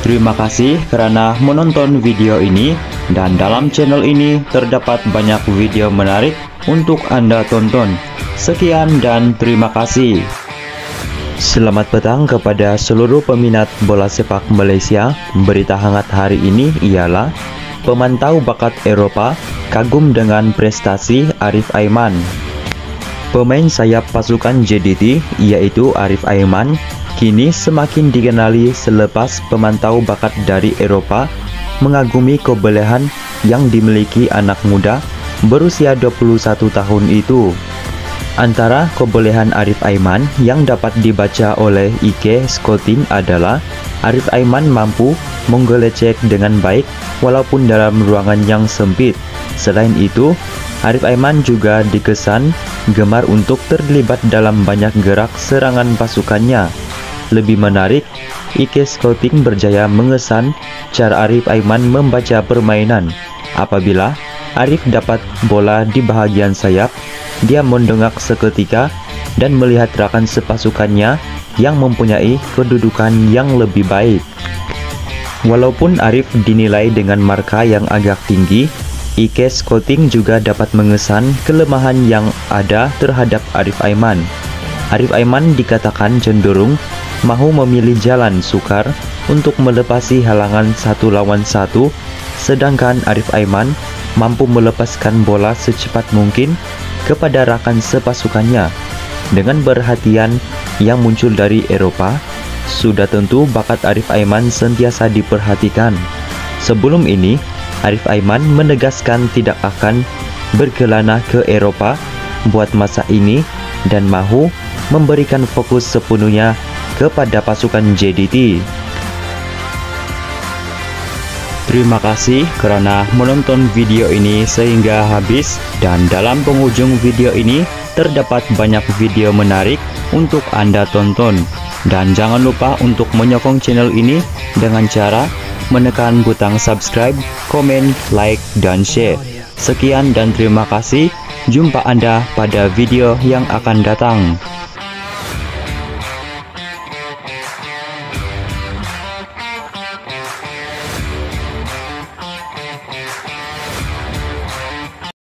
Terima kasih karena menonton video ini, dan dalam channel ini terdapat banyak video menarik untuk Anda tonton. Sekian dan terima kasih. Selamat petang kepada seluruh peminat bola sepak Malaysia. Berita hangat hari ini ialah pemantau bakat Eropa kagum dengan prestasi Arif Aiman. Pemain sayap pasukan JDT yaitu Arif Aiman kini semakin dikenali selepas pemantau bakat dari Eropa mengagumi kebolehan yang dimiliki anak muda berusia 21 tahun itu. Antara kebolehan Arif Aiman yang dapat dibaca oleh IK Scouting adalah Arif Aiman mampu menggelecek dengan baik walaupun dalam ruangan yang sempit. Selain itu, Arif Aiman juga dikesan gemar untuk terlibat dalam banyak gerak serangan pasukannya. Lebih menarik, IK Scouting berjaya mengesan cara Arif Aiman membaca permainan. Apabila Arif dapat bola di bahagian sayap, dia mendongak seketika dan melihat rekan sepasukannya yang mempunyai kedudukan yang lebih baik. Walaupun Arif dinilai dengan marka yang agak tinggi, IK Scouting juga dapat mengesan kelemahan yang ada terhadap Arif Aiman. Arif Aiman dikatakan cenderung mahu memilih jalan sukar untuk melepasi halangan 1 lawan 1, sedangkan Arif Aiman mampu melepaskan bola secepat mungkin kepada rakan sepasukannya. Dengan perhatian yang muncul dari Eropa, sudah tentu bakat Arif Aiman sentiasa diperhatikan. Sebelum ini, Arif Aiman menegaskan tidak akan berkelana ke Eropa buat masa ini dan mahu memberikan fokus sepenuhnya kepada pasukan JDT. Terima kasih karena menonton video ini sehingga habis, dan dalam penghujung video ini terdapat banyak video menarik untuk Anda tonton. Dan jangan lupa untuk menyokong channel ini dengan cara menekan butang subscribe, komen, like, dan share. Sekian dan terima kasih. Jumpa Anda pada video yang akan datang.